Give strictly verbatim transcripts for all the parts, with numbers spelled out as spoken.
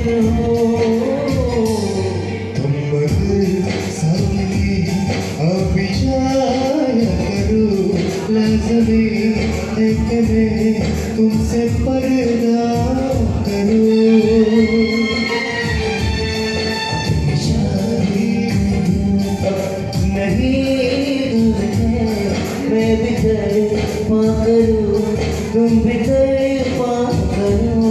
रहो। तुम अगर सामने अब जाया करो, लाज़मी है कि मैं तुमसे पर्दा करूं। मैं भी तड़पा करूं, तुम भी तड़पा करो।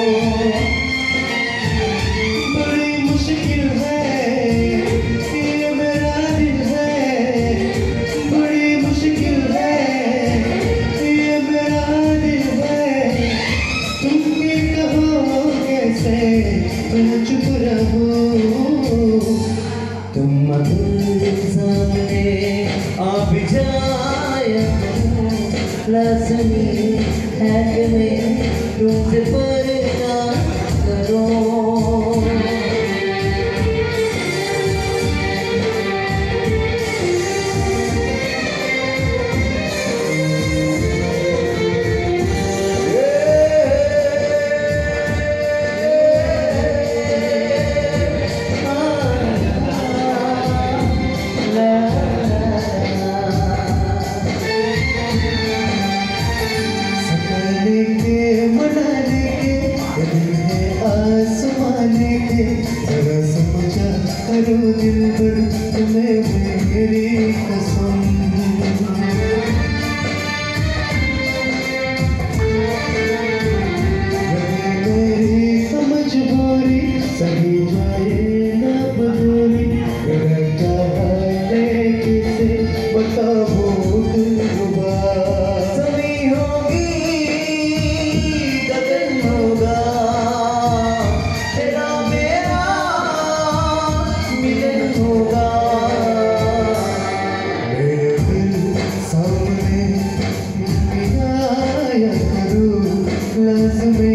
बड़ी मुश्किल है ये मेरा दिल है, बड़ी मुश्किल है ये मेरा दिल है। तुम भी कहो कैसे मैं चुप रहूं। तुम अगर सामने आप जाया करो, लाज़मी है कि मैं तुमसे पर्दा करूं। जरा समझा करो दिल भर तुम्हें मेरी कसम। मेरी समझदारी सही जाए ना बदोरी, रहता है किसे बताओ दिल रुबा। सभी होगी गगन होगा, लाज़मी